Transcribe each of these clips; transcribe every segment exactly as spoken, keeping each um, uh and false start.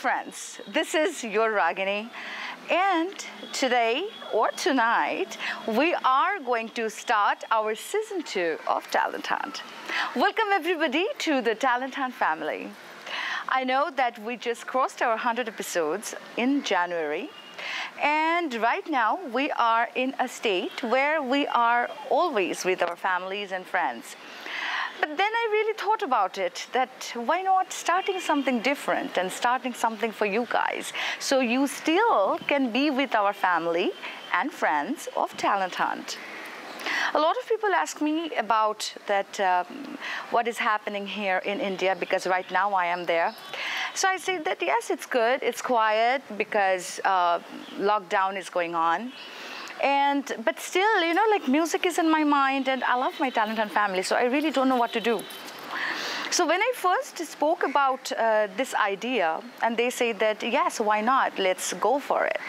friends, this is your Ragini, and today or tonight we are going to start our season two of Talent Hunt. Welcome everybody to the Talent Hunt family. I know that we just crossed our one hundred episodes in January, and right now we are in a state where we are always with our families and friends. But then I really thought about it, that why not starting something different and starting something for you guys, so you still can be with our family and friends of Talent Hunt. A lot of people ask me about that, um, what is happening here in India, because right now I am there. So I say that yes, it's good, it's quiet because uh, lockdown is going on. And but still, you know, like music is in my mind, and I love my Talent Hunt family, so I really don't know what to do. So when I first spoke about uh, this idea, and they say that yes, why not? Let's go for it.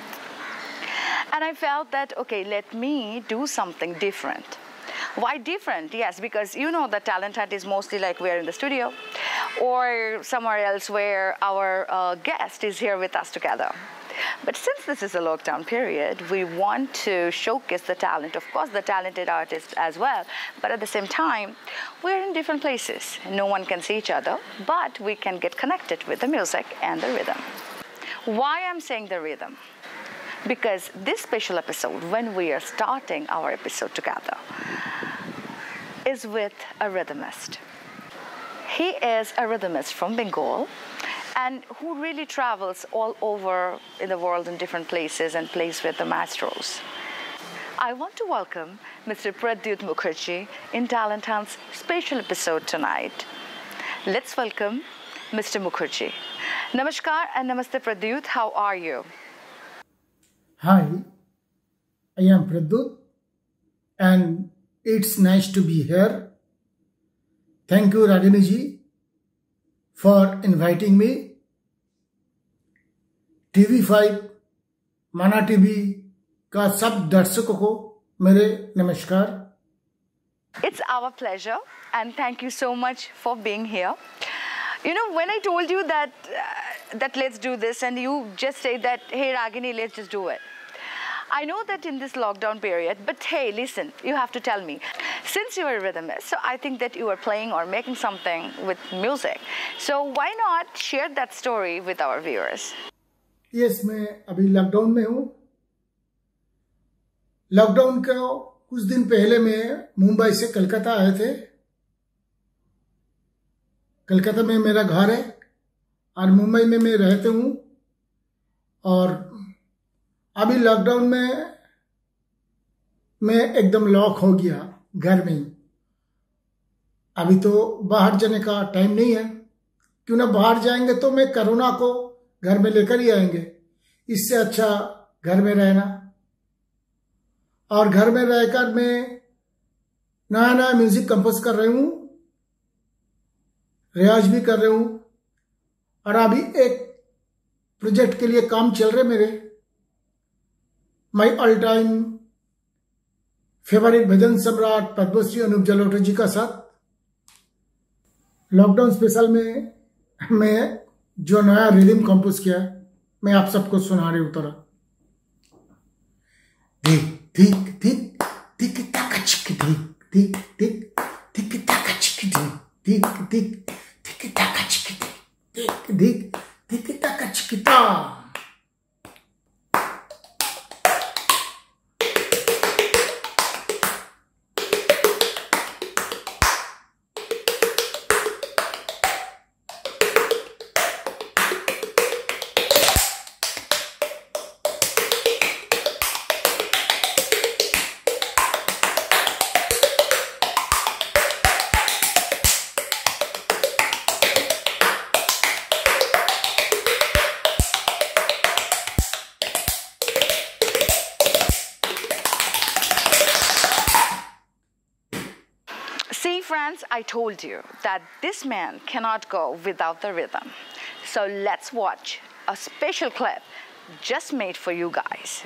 And I felt that okay, let me do something different. Why different? Yes, because you know the Talent Hunt is mostly like we're in the studio or somewhere else where our uh, guest is here with us together. But since this is a lockdown period, we want to showcase the talent, of course, the talented artists as well. But at the same time, we're in different places. No one can see each other, but we can get connected with the music and the rhythm. Why I'm saying the rhythm? Because this special episode, when we are starting our episode together, is with a rhythmist. He is a rhythmist from Bengal, and who really travels all over in the world in different places and plays with the maestros. I want to welcome Mister Pradyut Mukherjee in Talent Hunt's special episode tonight. Let's welcome Mister Mukherjee. Namaskar and Namaste Pradyut, how are you? Hi, I am Pradyut, and it's nice to be here. Thank you, Ragini ji, for inviting me. T V five, माना TV का सब दर्शकों को मेरे नमस्कार. It's our pleasure, and thank you so much for being here. You know, when I told you that uh, that let's do this, and you just say that, hey Ragini, let's just do it. I know that in this lockdown period, but hey, listen, you have to tell me. Since you are a rhythmist, so I think that you are playing or making something with music. So why not share that story with our viewers? Yes, मैं अभी lockdown में हूँ. Lockdown के कुछ दिन पहले मैं मुंबई से कलकत्ता आए थे. कलकत्ता में मेरा घर है और मुंबई में मैं रहते हूँ. और अभी लॉकडाउन में मैं एकदम लॉक हो गया घर में ही. अभी तो बाहर जाने का टाइम नहीं है. क्यों ना बाहर जाएंगे तो मैं कोरोना को घर में लेकर ही आएंगे. इससे अच्छा घर में रहना. और घर में रहकर मैं नया नया म्यूजिक कंपोज कर रही हूँ, रियाज भी कर रही हूँ. और अभी एक प्रोजेक्ट के लिए काम चल रहे मेरे. माई ऑल टाइम फेवरेट भजन सम्राट पद्मश्री अनूप जलोटा जी का साथ लॉकडाउन स्पेशल में मैं जो नया रिदम कंपोज किया मैं आप सबको सुना रही हूँ. तरह धिक धिक धिक धिक ताका चिक धिक धिक धिक धिक ताका चिक धिक धिक धिक धिक ताका चिक धिक धिक धिक ताका चिक ता. See, friends, I told you that this man cannot go without the rhythm. So let's watch a special clip just made for you guys.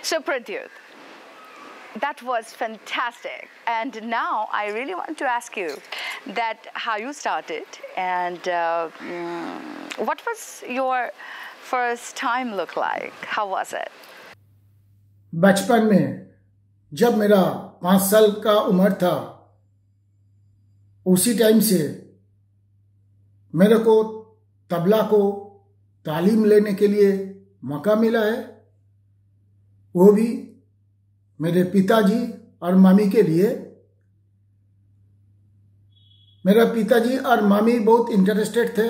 So Pradyut, that was fantastic. And now I really want to ask you that how you started and uh, mm, what was your first time look like? How was it? बचपन में जब मेरा पाँच साल का उम्र था, उसी टाइम से मेरे को तबला को तालीम लेने के लिए मौका मिला है, वो भी मेरे पिताजी और मामी के लिए। मेरा पिताजी और मामी बहुत इंटरेस्टेड थे,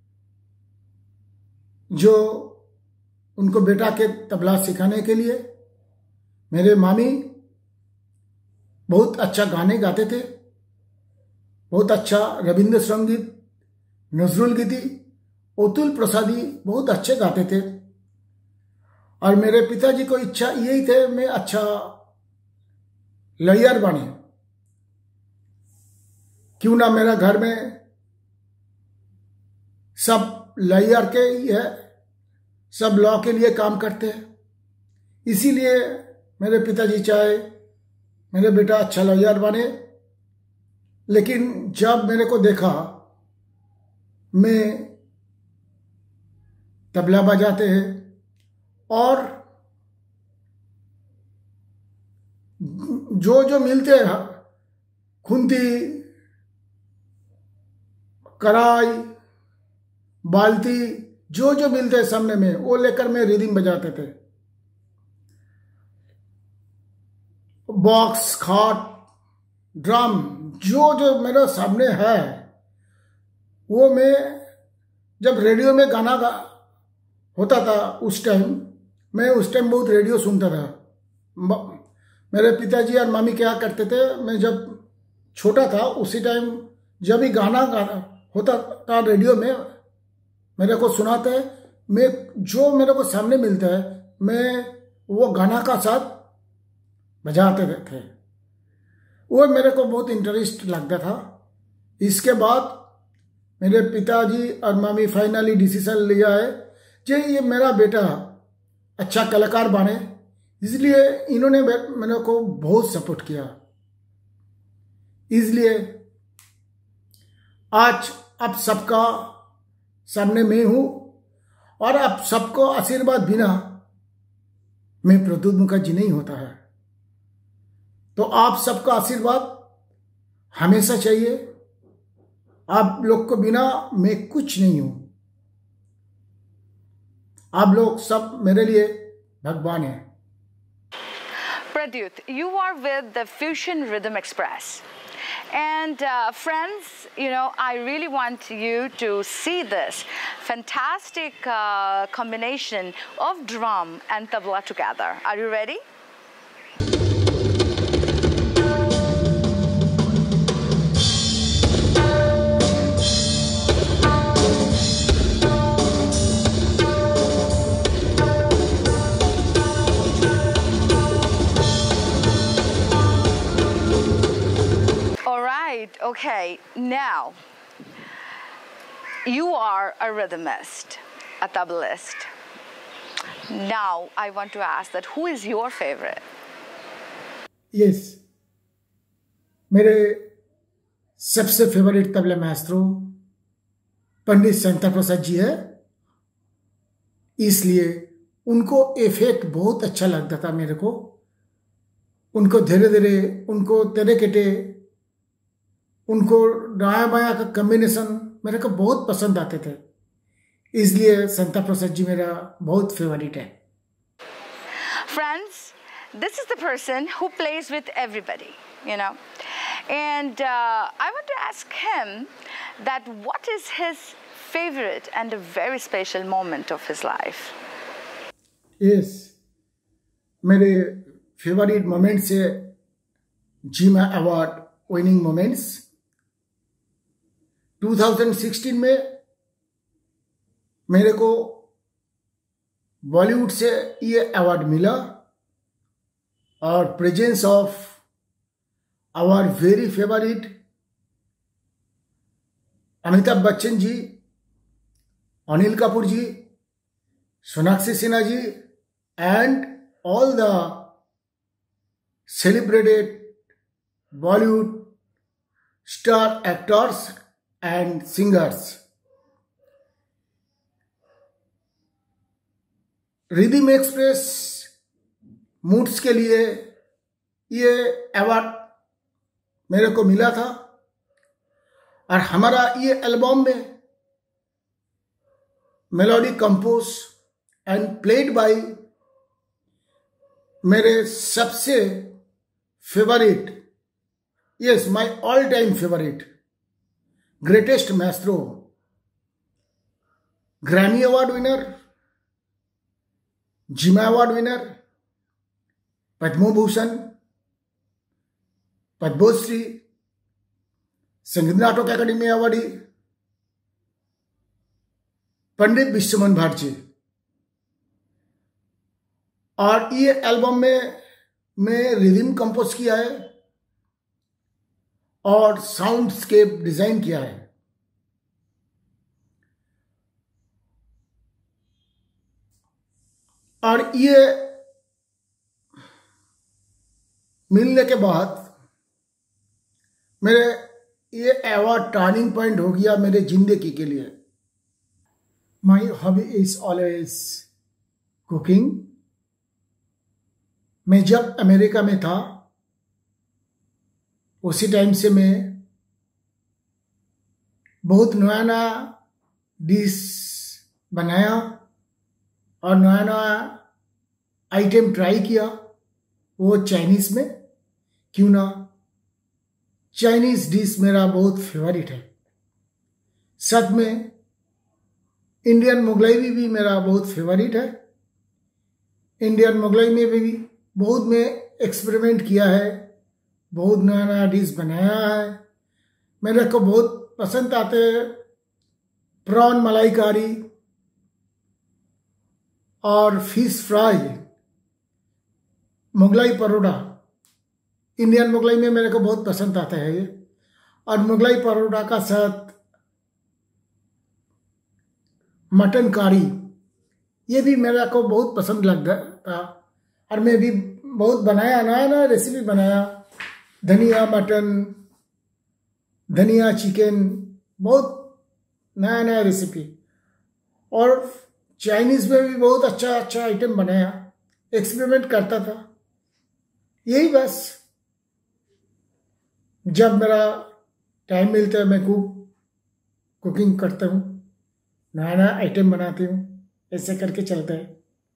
जो उनको बेटा के तबला सिखाने के लिए। मेरे मामी बहुत अच्छा गाने गाते थे, बहुत अच्छा रविंद्र संगीत, नजरुल गीति, अतुल प्रसादी बहुत अच्छे गाते थे। और मेरे पिताजी को इच्छा यही थे मैं अच्छा लयियर बने, क्यों ना मेरा घर में सब लयियर के ही है, सब लॉ के लिए काम करते हैं। इसीलिए मेरे पिताजी चाहे मेरे बेटा अच्छा लयियर बने। लेकिन जब मेरे को देखा मैं तबला बजाते हैं और जो जो मिलते हैं, खुंती, कराई, बाल्टी, जो जो मिलते हैं सामने में, वो लेकर मैं रिदम बजाते थे। बॉक्स, खाट, ड्रम, जो जो मेरे सामने है, वो मैं जब रेडियो में गाना गा होता था उस टाइम, मैं उस टाइम बहुत रेडियो सुनता था। मेरे पिताजी और मामी क्या करते थे, मैं जब छोटा था उसी टाइम जब भी गाना गाना होता था रेडियो में, मेरे को सुनाते हैं, मैं जो मेरे को सामने मिलता है मैं वो गाना का साथ बजाते थे। वो मेरे को बहुत इंटरेस्ट लगता था। इसके बाद मेरे पिताजी और मामी फाइनली डिसीजन लिया है कि ये मेरा बेटा अच्छा कलाकार बने, इसलिए इन्होंने मेरे को बहुत सपोर्ट किया। इसलिए आज अब सबका सामने मैं हूं और अब सबको आशीर्वाद बिना मैं प्रद्युत मुखर्जी नहीं होता है। तो आप सबका आशीर्वाद हमेशा चाहिए। आप लोग को बिना मैं कुछ नहीं हूं। आप लोग सब मेरे लिए भगवान हैं। Pradyut, you are with the Fusion Rhythm Express. And uh, friends, you know, I really want you to see this fantastic uh, combination of drum and tabla together. Are you ready? Okay, now you are a rhythmist, a tablaist. Now I want to ask that who is your favorite? Yes, मेरे सबसे favourite तबला maestro Pandit Santa Prasad ji है। इसलिए उनको effect बहुत अच्छा लगता था मेरे को। उनको धीरे धीरे, उनको तेरे केटे, उनको दाया बाया का कॉम्बिनेशन मेरे को बहुत पसंद आते थे। इसलिए संता प्रसाद जी मेरा बहुत फेवरेट है। Friends, this is the person who plays with everybody, you know. And uh, I want to ask him that what is his favorite and a very special moment of his life? Yes, मेरे favourite moment से GIMA award winning moments दो हज़ार सोलह में मेरे को बॉलीवुड से ये अवार्ड मिला और presence of our very favourite Amitabh Bachchan ji, Anil Kapoor ji, Sonakshi Sinha ji and all the celebrated Bollywood star actors and singers. Rhythm express moods के लिए ये अवार्ड मेरे को मिला था और हमारा ये एल्बम में melody compose and played by मेरे सबसे favourite, yes my all time favourite greatest maestro, Grammy award winner, GIMA award winner, Padmabhushan, Padmashri, Sangeet Natak academy awardee पंडित विश्वमोहन भाट जी। और ये एल्बम में मैं रिदम कंपोज किया है और साउंडस्केप डिजाइन किया है। और ये मिलने के बाद मेरे ये अवार्ड टर्निंग पॉइंट हो गया मेरे जिंदगी के लिए। My hobby is always cooking. मैं जब अमेरिका में था उसी टाइम से मैं बहुत नया नया डिश बनाया और नया नया आइटम ट्राई किया, वो चाइनीज में क्यों ना। चाइनीज डिश मेरा बहुत फेवरेट है। साथ में इंडियन मुगलाई भी, भी मेरा बहुत फेवरेट है। इंडियन मुगलाई में भी बहुत मैं एक्सपेरिमेंट किया है, बहुत नया नया डिश बनाया है। मेरे को बहुत पसंद आते हैं प्रॉन मलाईकारी और fish fry, Mughlai paratha. Indian Mughlai में मेरे को बहुत पसंद आता है ये। और मुगलाई परोठा का साथ मटन कारी, ये भी मेरे को बहुत पसंद लगता था और मैं भी बहुत बनाया, नया नया रेसिपी बनाया। धनिया मटन, धनिया चिकन, बहुत नया नया रेसिपी। और चाइनीज में भी बहुत अच्छा अच्छा आइटम बनाया, एक्सपेरिमेंट करता था। यही बस, जब मेरा टाइम मिलता है मैं कुक कुकिंग करता हूँ, नया नया आइटम बनाती हूँ, ऐसे करके चलता है।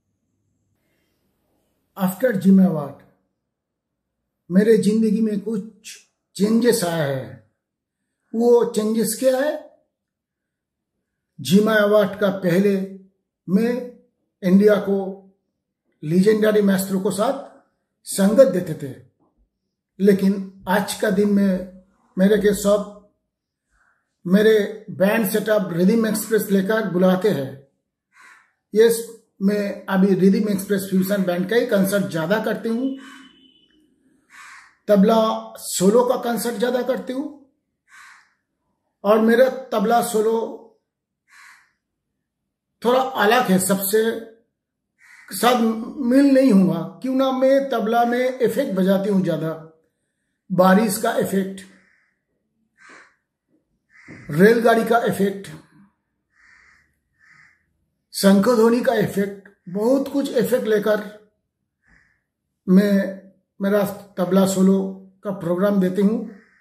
आफ्टर जिमा अवार्ड मेरे जिंदगी में कुछ चेंजेस आया है। वो चेंजेस क्या है? जिमा अवार्ड का पहले मैं इंडिया को लीजेंडरी मैस्ट्रो को साथ संगत देते थे, लेकिन आज का दिन में मेरे के सब मेरे बैंड सेटअप रिदम एक्सप्रेस लेकर बुलाते हैं। यस, मैं अभी रिदम एक्सप्रेस फ्यूजन बैंड का ही कंसर्ट ज्यादा करती हूँ, तबला सोलो का कंसर्ट ज्यादा करती हूँ। और मेरा तबला सोलो थोड़ा अलग है, सबसे साथ मिल नहीं हुआ क्यों ना। मैं तबला में इफेक्ट बजाती हूँ ज्यादा, बारिश का इफेक्ट, रेलगाड़ी का इफेक्ट, शंखध्वनि का इफेक्ट, बहुत कुछ इफेक्ट लेकर मैं मेरा तबला सोलो का प्रोग्राम देती हूँ।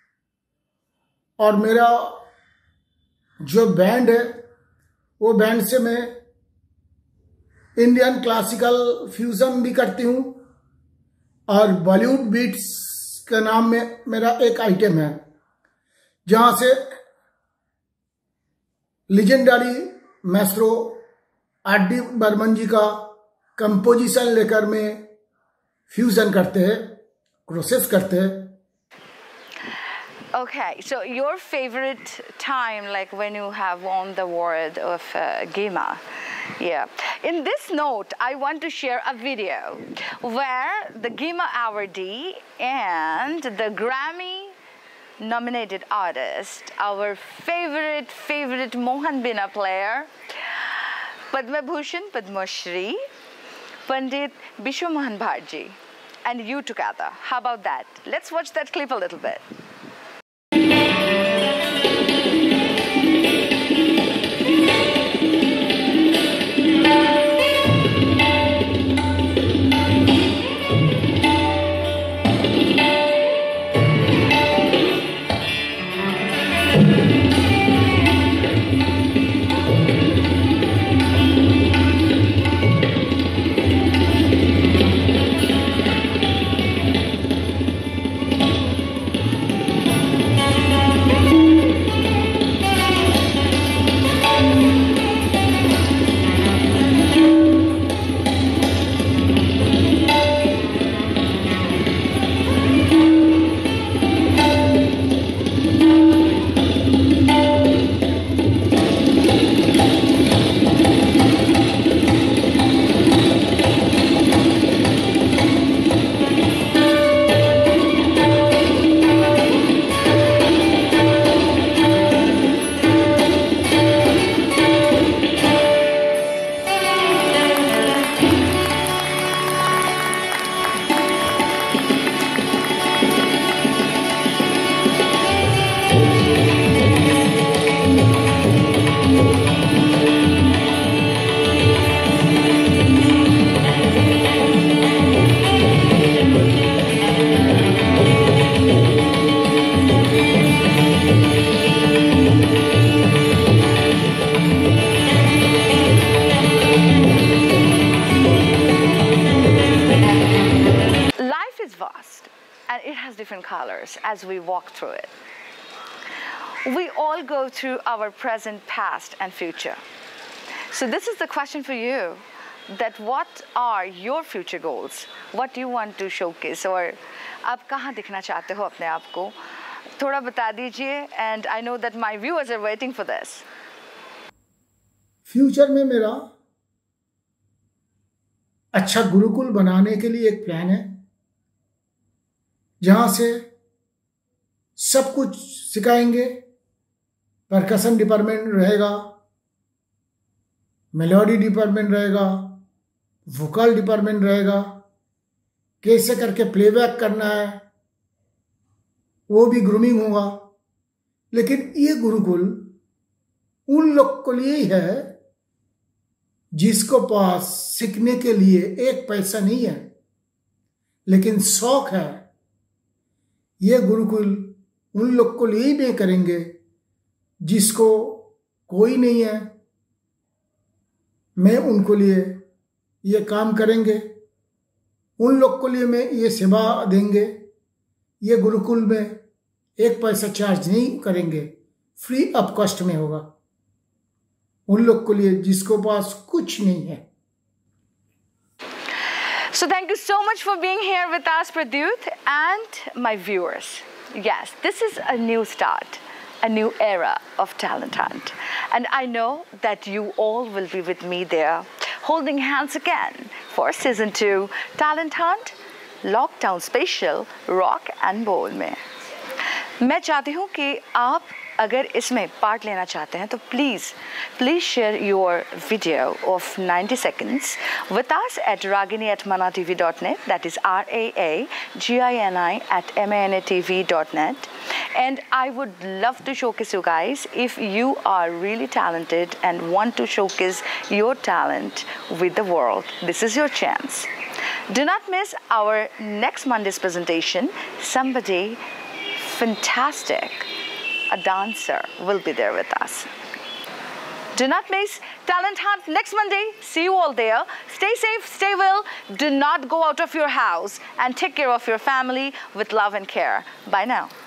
और मेरा जो बैंड है वो बैंड से मैं इंडियन क्लासिकल फ्यूजन भी करती हूँ और बॉलीवुड बीट्स का नाम में मेरा एक आइटम है, जहां से legendary maestro R D Burman ji का कंपोजिशन लेकर में फ्यूजन करते हैं, प्रोसेस करते हैं। Okay, so your favorite time, like when you have won the award of uh, GIMA. Yeah. In this note, I want to share a video where the GIMA awardee and the Grammy nominated artist, our favorite, favorite Mohan Bina player, Padma Bhushan, Padma Shri, Pandit Bishu Mohan Bharji, and you together. How about that? Let's watch that clip a little bit. Different colors as we walk through it. We all go through our present, past, and future. So this is the question for you, that what are your future goals? What do you want to showcase? और आप कहाँ दिखना चाहते हो अपने आप को? थोड़ा बता दीजिए, and I know that my viewers are waiting for this. Future में मेरा अच्छा गुरुकुल बनाने के लिए एक प्लान है, जहाँ से सब कुछ सिखाएंगे। परकशन डिपार्टमेंट रहेगा, मेलोडी डिपार्टमेंट रहेगा, वोकल डिपार्टमेंट रहेगा, कैसे करके प्लेबैक करना है वो भी ग्रूमिंग होगा। लेकिन ये गुरुकुल उन लोग के लिए ही है जिसको पास सीखने के लिए एक पैसा नहीं है लेकिन शौक है। ये गुरुकुल उन लोग को लिए भी करेंगे जिसको कोई नहीं है, मैं उनको लिए ये काम करेंगे। उन लोग को लिए मैं ये सेवा देंगे। ये गुरुकुल में एक पैसा चार्ज नहीं करेंगे, फ्री ऑफ कॉस्ट में होगा उन लोग को लिए जिसको पास कुछ नहीं है। So thank you so much for being here with us, Pradyut, and my viewers. Yes, this is a new start, a new era of Talent Hunt. And I know that you all will be with me there, holding hands again for season two, Talent Hunt, Lockdown Special, Rock and Bowl में। मैं चाहती हूँ कि आप अगर इसमें part लेना चाहते हैं तो please please share your video of ninety seconds with us at ragini at manatv dot net, that is R A A G I N I at manatv dot net. And I would love to showcase you guys if you are really talented and want to showcase your talent with the world. This is your chance. Do not miss our next Monday's presentation. Somebody fantastic, a dancer, will be there with us. Do not miss Talent Hunt next Monday. See you all there. Stay safe, stay well. Do not go out of your house and take care of your family with love and care. Bye now.